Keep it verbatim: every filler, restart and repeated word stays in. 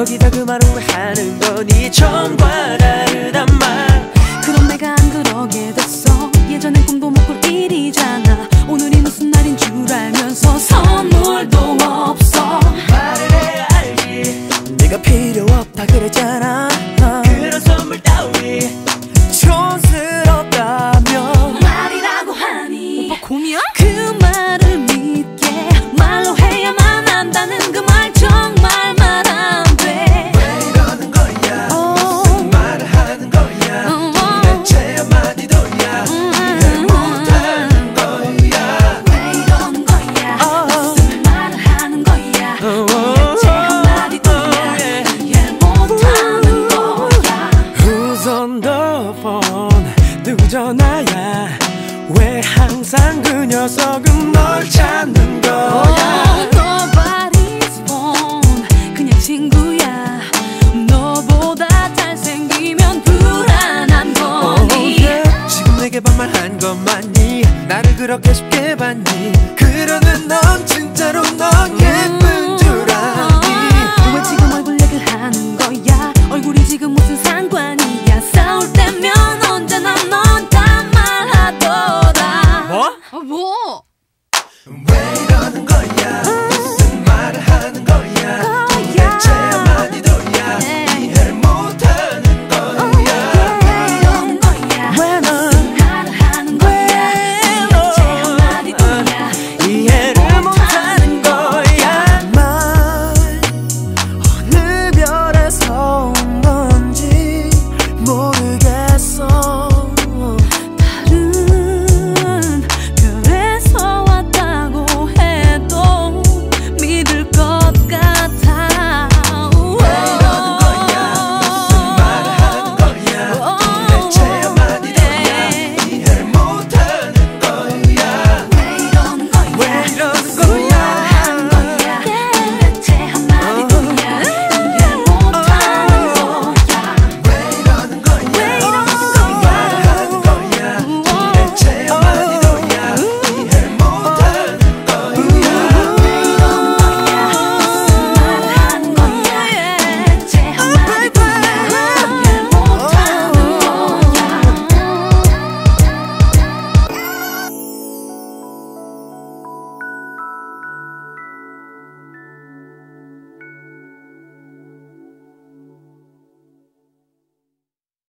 거기다 그 말은 왜 하는 거니? 처음과 다르단 말. 그럼 내가 안 그러게 됐어. 예전엔 꿈도 못 꿀 일이잖아. 오늘이 무슨 날인 줄 알면서 선물도 없어. 말을 해야 알지. 네가 필요 없다 그랬잖아. 그런 선물 따위 촌스럽다며 말이라고 하니 오빠 곰이야? 그 말을 믿게 말로 해야만 한다는 그 말 정말 말 안 돼. 왜 이러는 거야? 무슨 말을 하는 거야? 도대체 한마디도야 이해 못하는 거야. 왜 이러는 거야? 무슨 말을 하는 거야? 도대체 한마디도야 이해 못하는 거야. Who's on the phone? 누구 전화야? 왜 항상 그 녀석은 널 찾는 거야? Oh, nobody's phone. 그냥 친구야. 너보다 잘생기면 불안한 거니? Oh, yeah. 지금 내게 반말한 것 맞니? 나를 그렇게 쉽게